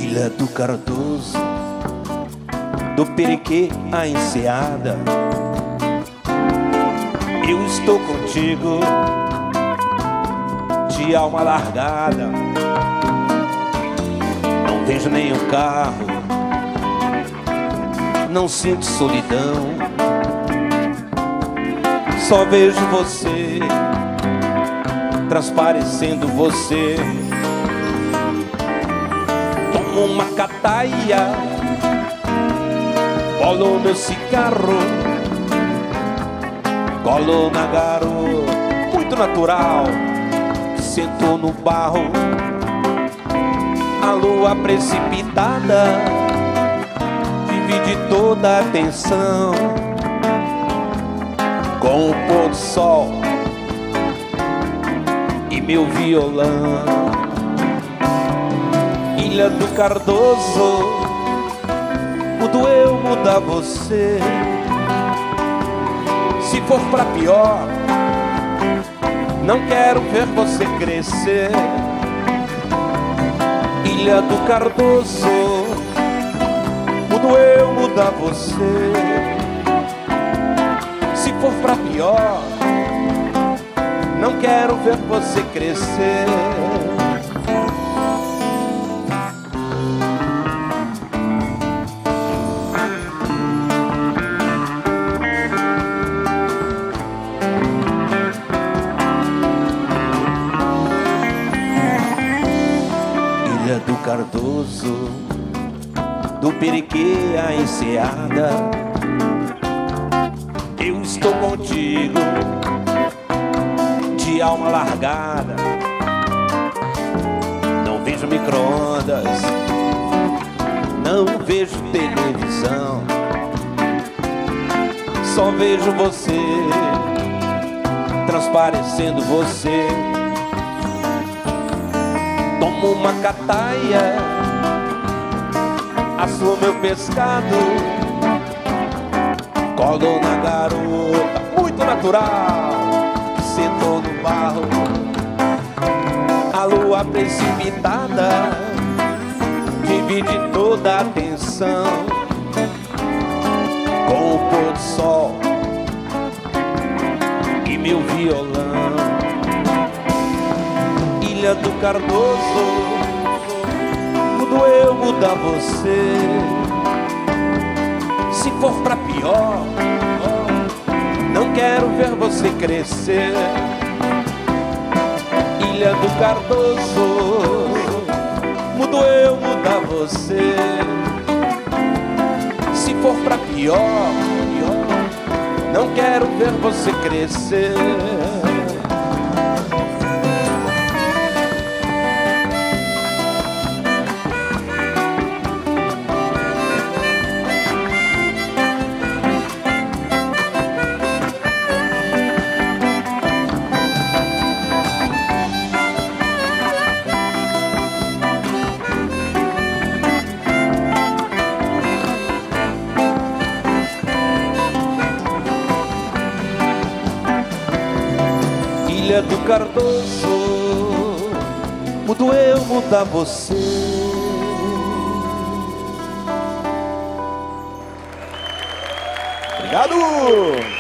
Ilha do Cardoso, do Periquê à Enseada, eu estou contigo, de alma largada. Não vejo nenhum carro, não sinto solidão, só vejo você, transparecendo você. Tomo uma cataia, bolo meu cigarro, colo na garota, muito natural. Sento no barro, a lua precipitada divide toda a atenção com o pôr do sol e meu violão. Ilha do Cardoso, mudo eu, muda você. Se for pra pior, não quero ver você crescer. Ilha do Cardoso, mudo eu, muda você. Se for pra pior, não quero ver você crescer. Ilha do Cardoso, do Periquê à Enseada, eu estou contigo, de alma largada. Não vejo micro-ondas, não vejo televisão, só vejo você, transparecendo você. Tomo uma cataia, asso meu pescado, colo na garota, muito natural. Sentou no barro, a lua precipitada divide toda a atenção com o pôr do sol e meu violão. Ilha do Cardoso, mudo eu, muda você. Se for pra pior, não quero ver você crescer. Ilha do Cardoso, mudo eu, muda você. Se for pra pior, não quero ver você crescer. Ilha do Cardoso, mudo eu, muda você. Obrigado!